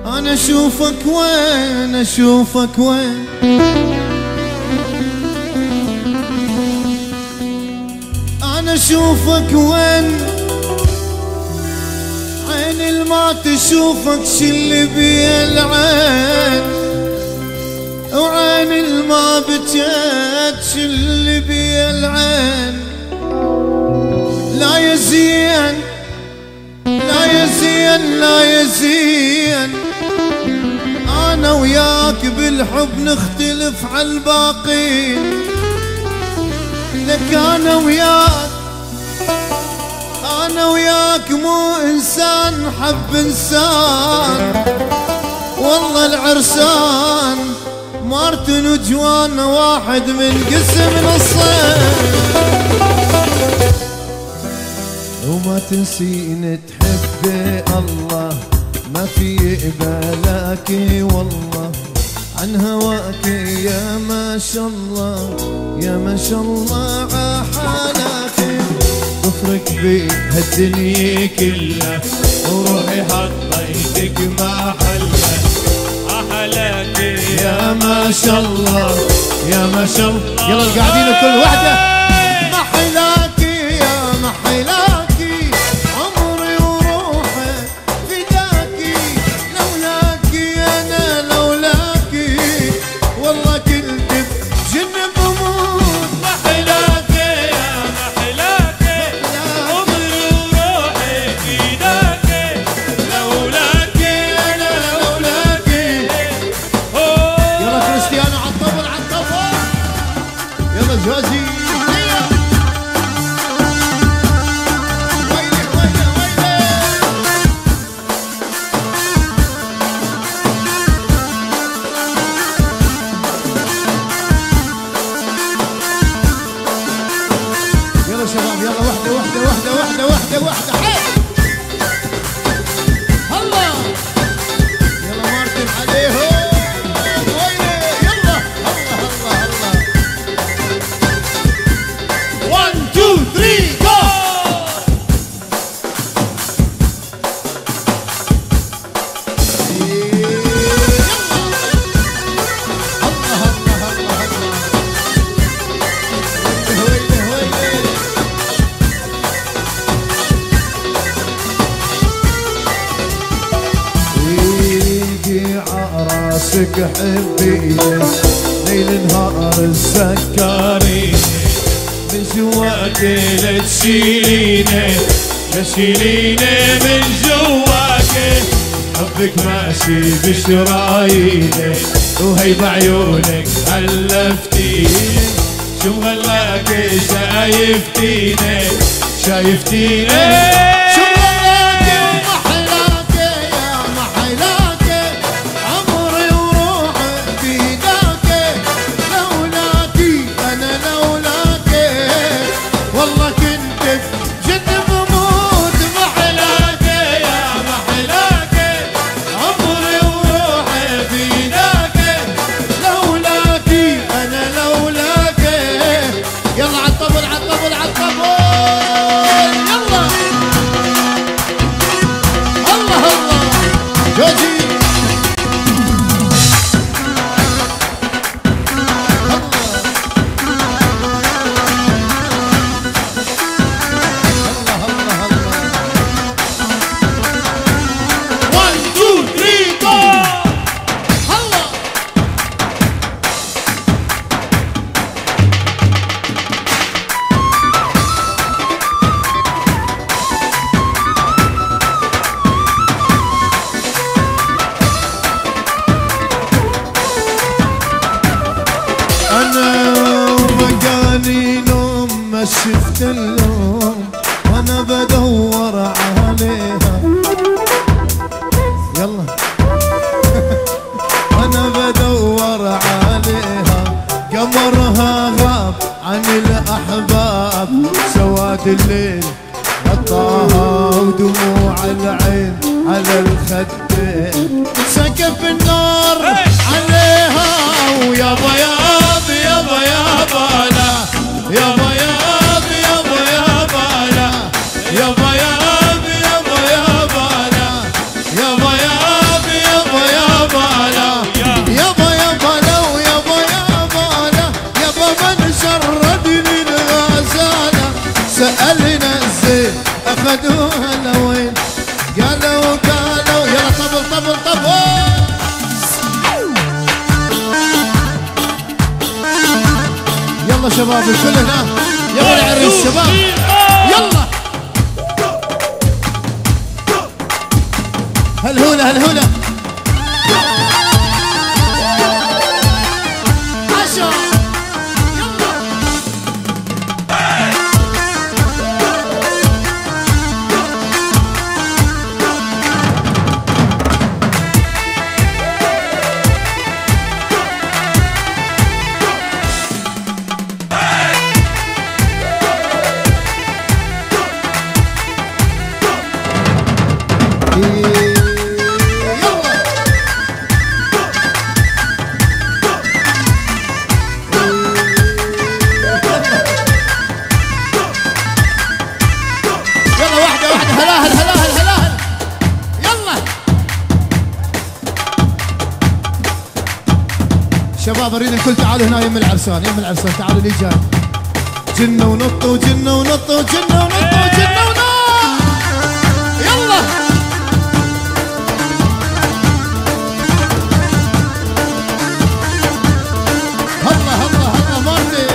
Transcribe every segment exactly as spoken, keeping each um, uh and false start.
أنا أشوفك وين أشوفك وين أنا أشوفك وين عين الما تشوفك شل بي العين وعين الما بجت شل بي العين لا يزين لا يزين لا يزين أنا وياك بالحب نختلف عالباقين لك أنا وياك أنا وياك مو إنسان حب إنسان والله العرسان مارتن وجوان واحد من قسم نصين وما تنسين تحبي الله ما في قبالك والله عن هواك يا ما شاء الله يا ما شاء الله عحالك ضفرك بهالدنيا كلها وروحي حطيتك محلها أحلاك يا ما شاء الله يا ما شاء الله يلا القاعدين كل وحدة محلاك يا محلاك جوزي يلا شباب يلا واحدة واحدة واحدة واحدة واحدة واحدة هلا يلا مارتن عليهم راسك حبيني ليل نهار السكريني من جواك لا تشيليني تشيليني من جواك حبك ماشي بشراييني وهيب عيونك حلفتيني شو غلاك شايفتيني شايفتيني شفت اللوم وانا بدور عليها يلا وانا بدور عليها قمرها غاب عن الاحباب سواد الليل غطاها ودموع العين على الخدين سكب النار عليها ويا بياض يا بياض لا يا بياض يا بياض يا بياض يا بياض يا بياض ولدوا هلا وين قالوا قالوا يلا طبل طبل طبل يلا شباب الكل هنا يلا العريس شباب يلا هالهولة هالهولة شباب اريد الكل تعالوا هنا يم العرسان يم العرسان تعالوا لي جاي جنة ونطوا جنة ونطوا جنة ونطوا جنة ونط يلا هلا هلا هلا مارتي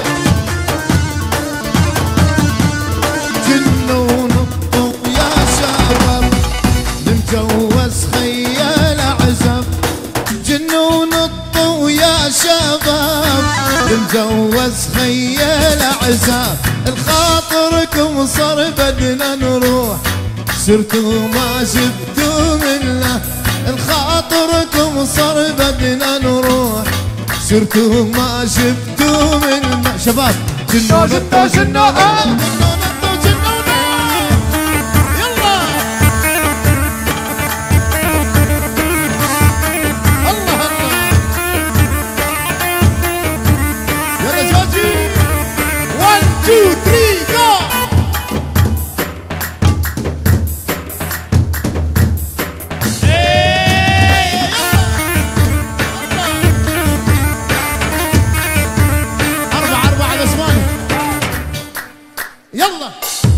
جنة ونطوا يا شباب نتجوز خيال عزب جنة ونطوا يا شباب نتجوز خيال عزاب الخاطركم صار بدنا نروح صرتوا ما جبتوا منا الخاطركم صار بدنا نروح صرتوا ما جبتوا منا شباب جنوا نطوا جنوا two, three, go! Hey! أربعة أربعة على اسمانه يلا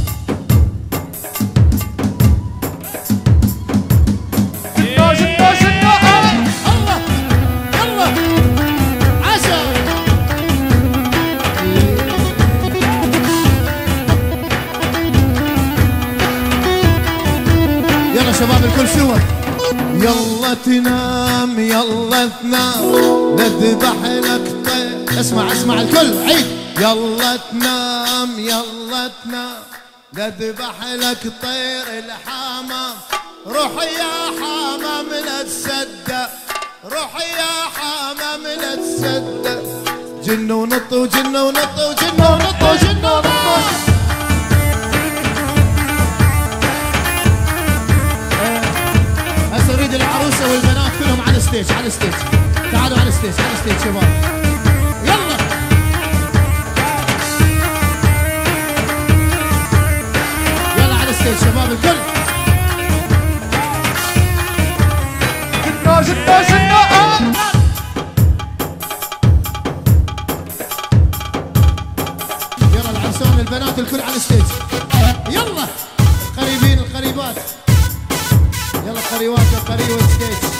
شنو شنو شنو الله يلا عشا يلا شباب الكل سوا يلا تنام يلا تنام نذبح لك طير اسمع اسمع الكل عيد يلا تنام يلا تنام نذبح لك طير الحمام روح يا حمام لا تصدق روح يا حمام لا تصدق جن ونط وجن ونط وجن ونط وجن ونط هسه اريد العروسه والبنات كلهم على الستيج على الستيج تعالوا على الستيج على الستيج شباب يلا يلا على الستيج شباب الكل جنو جنو جنو يلا العرسان البنات الكل على الستيج يلا القريبين القريبات يلا القريوات القريوة ستيج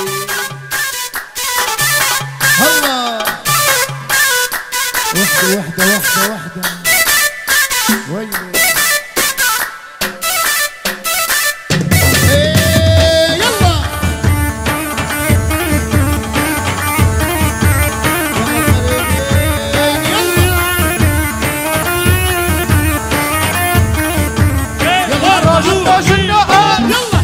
هلا وحدة وحدة وحدة وحدة ويلي ايه يلا يلا الراجل راجل يلا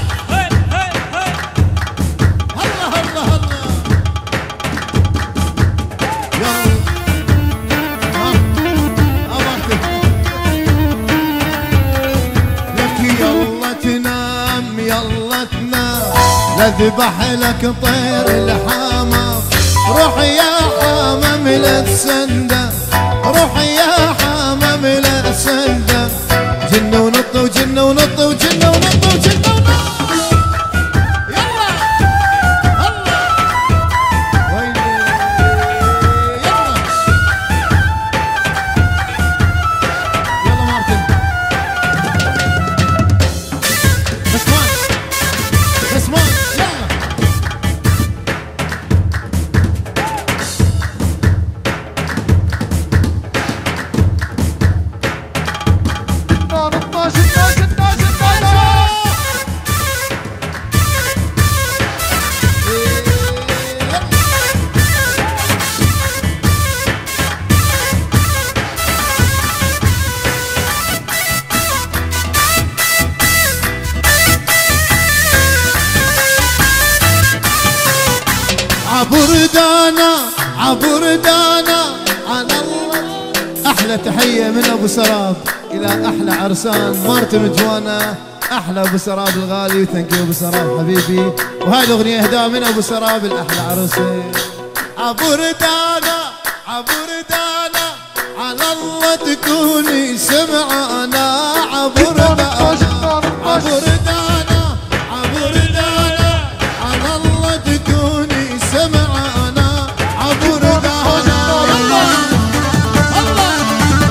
نذبح لك طير الحمام روح يا حمام لا تصدق روح يا حمام لا تصدق جن ونط وجن ونط وجن ونط وجن ونط يلا الله ويلي يلا يلا مارتن عبردانا عبردانا على الله. احلى تحيه من ابو سراب الى احلى عرسان مارتن جوانا. احلى ابو سراب الغالي، ثانك يو ابو سراب حبيبي. وهذه اغنيه اهداء من ابو سراب الاحلى عروسه. عبردانا عبردانا على الله تكوني سمعانا. عبردانا عبردانا عبردانا على الله تكوني سمعانا. عبردانا الله الله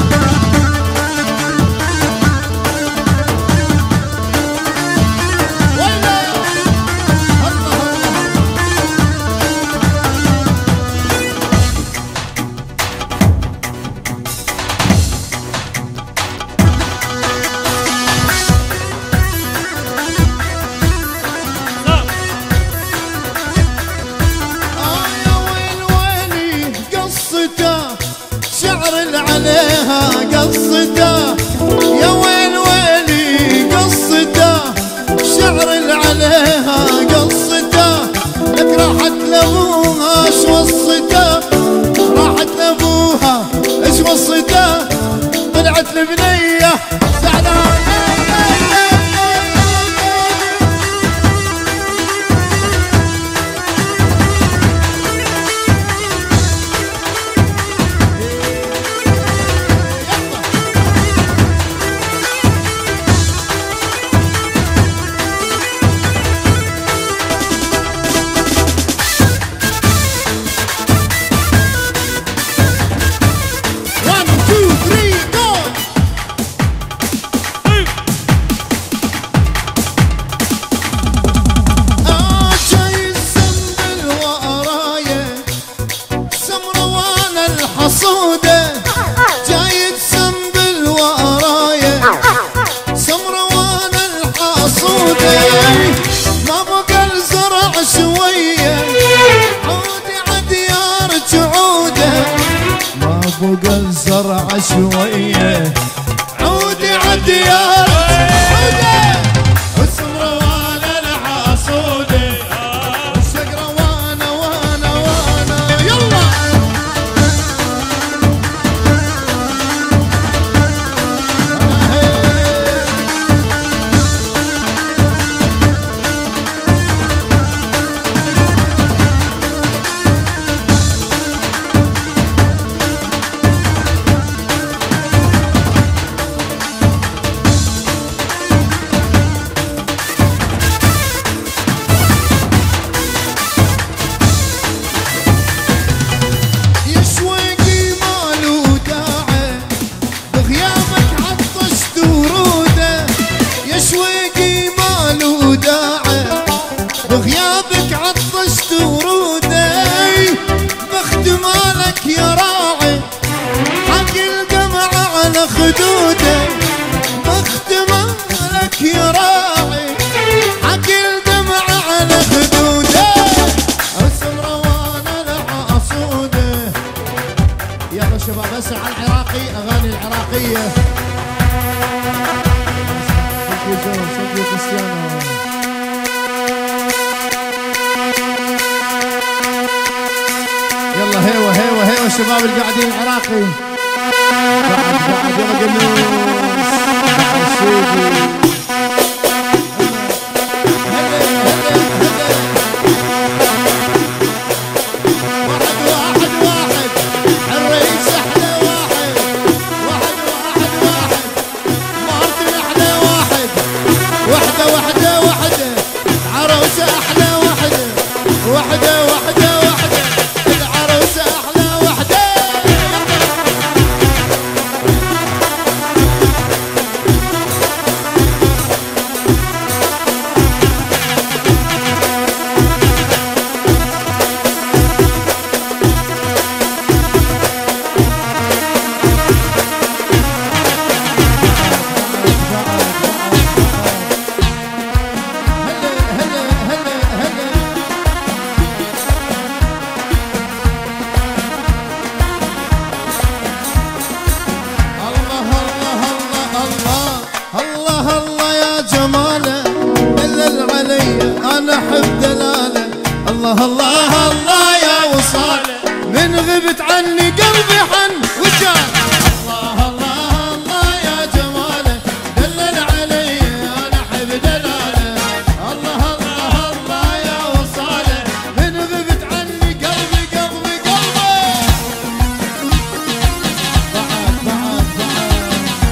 ولا الله عليها قصته. يا ويل ويلي قصته، شعر اللي عليها قصته. لك راحت لابوها ايش وصته، راحت لابوها ايش وصته. طلعت البنيه زعلانه. حصوده جاي تسنبل ورايه، سمروان الحصوده. ما بقى الزرع شويه، عودي عديارك عوده. ما بقى الزرع شويه، عودي عديارك عوده. وسمروان الحصوده والسقره وانا وانا وانا. يلا بغيابك عطشت ورودي. بخت مالك يا راعي، حق القمع على خدودي. بخت مالك يا راعي، حق القمع على خدودي. السمروان العصوده. يلا شباب اسمع على العراقي، اغاني العراقيه. صدق كريستيانو. يلا هيوه هيوه هيوه الشباب اللي قاعدين العراقي. بعد بعد يلا قنوس السيدي. هلا هلا هلا. واحد واحد واحد الرئيس احلى واحد. واحد واحد واحد مارتن احلى واحد. وحده وحده وحده عروسه احلى وحده. وحده وحده وحده العروسه احلى وحده. الله الله الله يا غبت عني قلبي حن وجان. الله الله الله يا جماله دلل علي انا احب دلاله. الله الله الله يا وصاله من غبت عني قلبي قلبي قلبي. بعد بعد بعد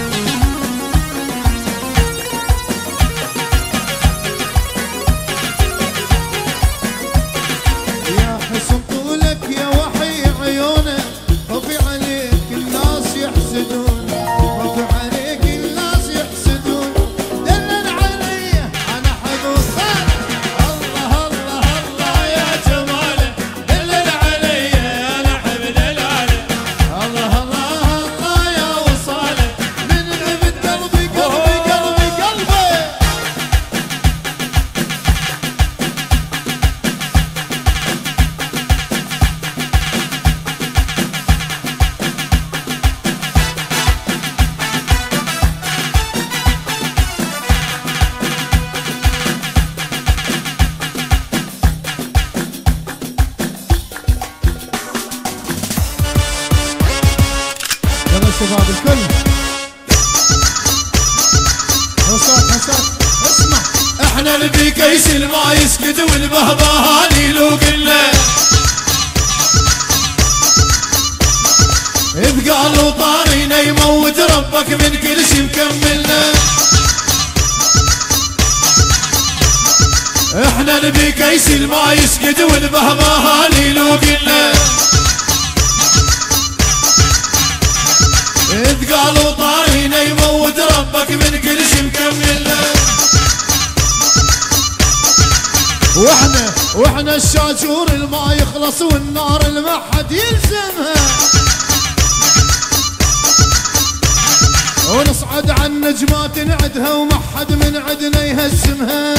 يا حسن طولك يا وحي عيونه خوفي عليك الناس يحسدون. خوفي عليك الناس يحسدون دلل علي انا احب وصاله. الله الله الله يا جماله دلل علي انا احب دلاله. الله الله الله يا وصاله من غبت قلبي قلبي قلبي قلبي. يلا شباب الكل حصات حصات اسمع. احنا نبي كيس ما يسكت والبهبهاني لو قلنا اذ قالوا طارينا يموت ربك من كل شي مكملنا. احنا نبي كيس ما يسكت والبهبهاني لو قلنا إذ قالوا طارينا يموت ربك من كل شي مكملنا. واحنا واحنا الشاجور الما يخلص والنار الما حد يلزمها. ونصعد عن النجمات نعدها وما حد من عدنا يهزمها.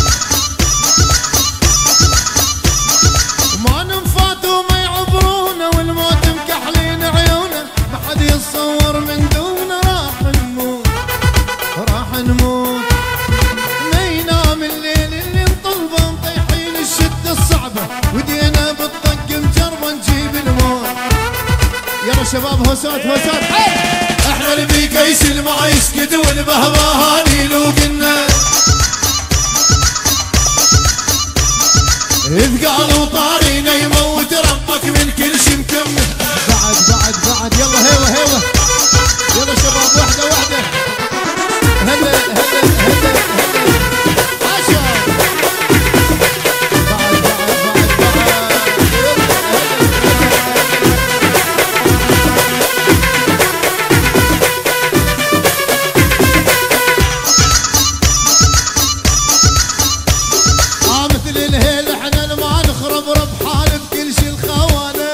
ما ننفات وما يعبرونا والموت مكحلين عيونا. ما حد يتصور من دونا راح نموت راح نموت. ما ينام الليل اللي نطلبه مطيحين الشدة الصعبة ودينا بالطق مجربة نجيب الموت. يلا شباب هوسات هوسات. احنا نبي كيس ما يسكت والبهبهاني لو قلنا إذ قالوا طارينا يموت ربك من كل شي مكمل. بعد بعد بعد يلا هيوه هيوه يلا شباب وحده وحده. هلا هلا هلا هلا عشا. بعد بعد بعد بعد يلا اه مثل الهيل احنا ما نخرب رب حال بكل شي الخوانه.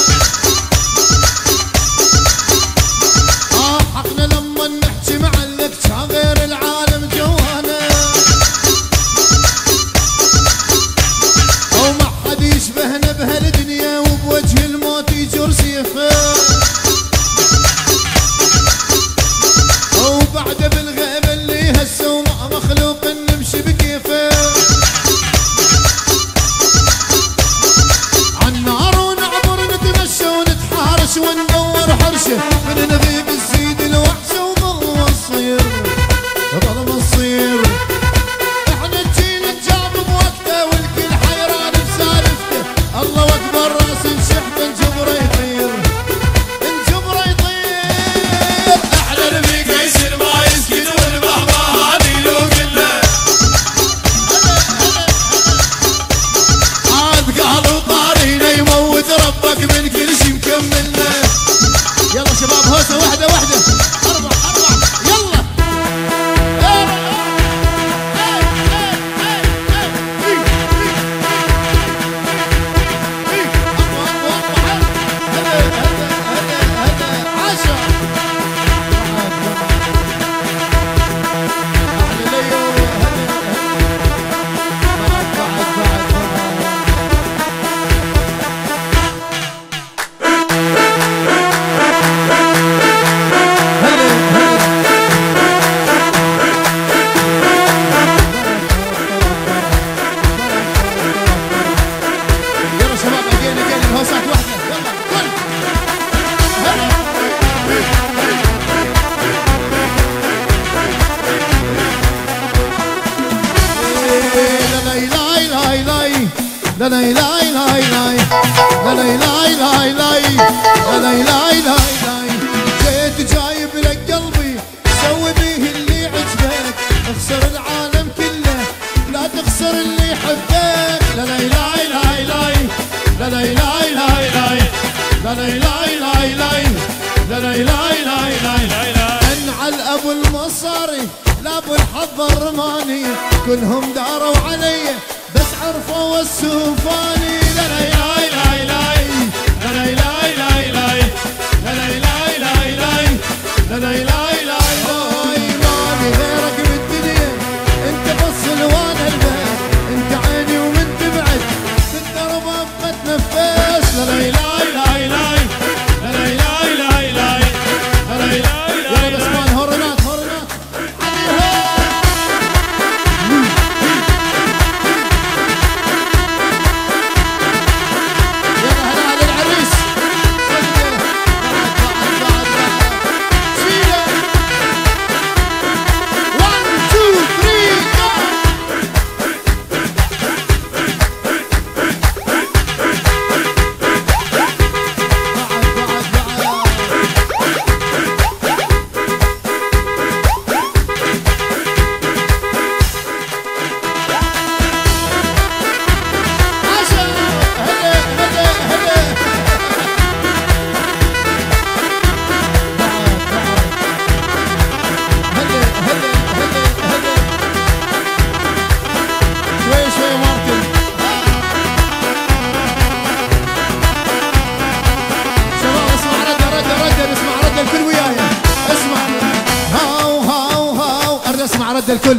اه حقنا لما نحكي معلك كان غير العالم جوانا. او ما حد يشبهنا بهالدنيا وبوجه الموت يجر سيفه. او بعد بالغيبه اللي هسه وما مخلوق نمشي بكيفه. عالنار ونعبر نتمشى ونتحارش وندور حرشه من نغيب الزيد الوحشه وظل الصير ظل الصير. احنا الجيل الجاب بوقته والكل حيران بسالفته. الله اكبر راس نشحت نجبره يطير نجبره يطير. احنا نبي كيس ما يسكت والبهبهاني لو قلنا عاد قالوا طارينا يموت ربك من كل شي مكملنا. يلا شباب هوسه واحده واحده. اربع اربع يلا اقوى اقوى لاي لاي لاي لاي لاي لاي لاي لاي لاي لاي جيت جايب لك قلبي سوي بيه اللي عجبك اخسر العالم كله لا تخسر اللي يحبك لا لاي لاي لاي لاي لا لاي لاي لاي لاي لا لاي لاي لاي لاي لا لاي لاي لاي لاي انعل ابو المصاري لا ابو الحظ الرماني كلهم داروا علي بس عرفوا السوفاني لا لاي لاي لاي لاي لا لاي لاي لاي لاي لا لاي لاي لاي لاي لا لاي لاي لاي لاي ماني غيرك بالدنيا انت بص وانا البيت انت عيني ومن تبعد في الدرب ابقى اتنفس لا لاي لاي لاي لاي لا لاي لاي لاي لاي لا لاي لاي لاي يلا بسمان هورنات هورنات رد الكل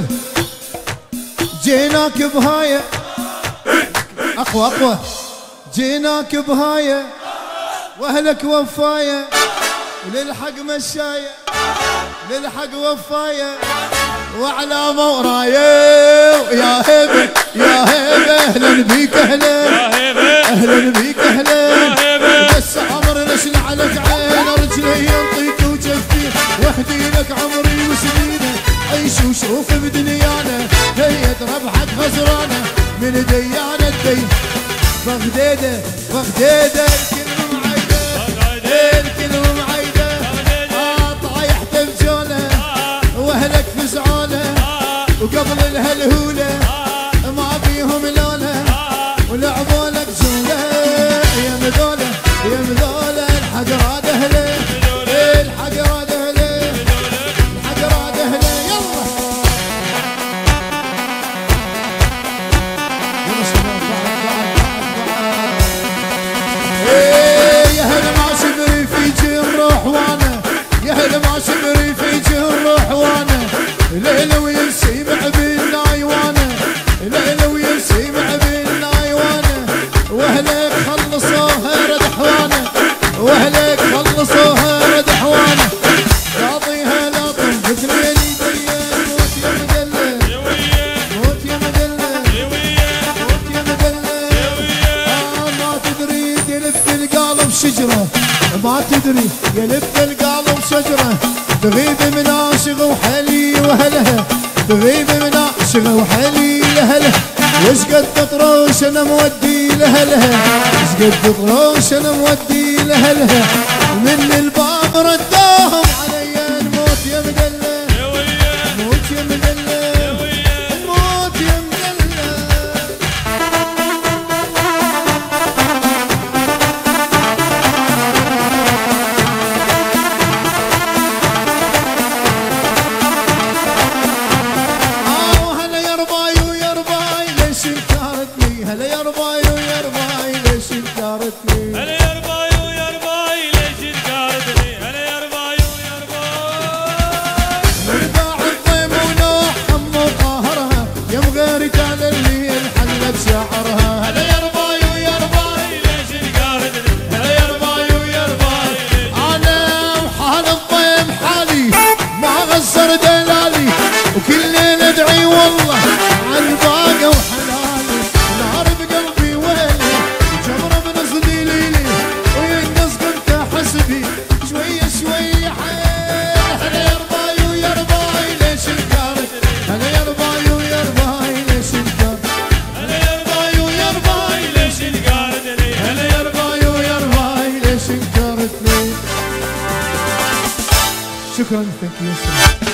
جيناك بهاية اقوى اقوى جيناك بهاية واهلك وفاية وللحق مشاية للحق وفاية وعلى موراية يا هبة يا هبة اهلا بيك اهلا اهلا بيك اهلا بس عمر نشل عليك عين رجلي ينطيك وجفي وحدي لك عمري وسنينه عيش وشوف بدنيانا هي ربحك خسرانه من ديانه الدين بغديده بغديده الكل معيده الكل معيده آه طايح تمجونه واهلك فزعونه وقبل الهلهوله ما بيهم لونه ولعبوا لك جوله يا مذوله يا مذوله الحق راد اهله الحق راد اهله الحق راد اهله يا هلا ما شبري في جن روح وانا يا هلا ما شبري في جن روح وانا ليلة ويسيمع بالناي وانا ليلة ويسيمع بالناي وانا واهلك خلصوها رد حوانا واهلك خلصوها رد حوانا قاضيها لا تنفذ ليلي ديان موت يا مدلل موت يا مدلل موت يا مدلل آه ما تدري يلف القالب شجرة ما تدري يلف القالب شجرة تغيب من عاشق وحلي وهلها تغيب من عاشق وحلي لهلها وش قد تطروش انا مودي لهلها وش قد تطروش انا مودي لهلها من الباب رداهم علي الموت يا مدلل موت يا مدلل الموت يا مدلل هلا يا رباي ويا رباي ليش انكرتني هلا يا رباي ويا رباي ليش انكرتني هلا يا رباي ويا رباي وداع الضيم ونوح ام وقهرها يا مغيري كان اللي انحلت شعرها هلا يا رباي ويا رباي ليش انكرتني هلا يا رباي ويا رباي انا وحال الضيم حالي ما غسر دلالي وكل ليله ادعي والله عن باقه وحلالي نار بقلبي ويلي جمره بنصدي ليلي شكرا ثانك يو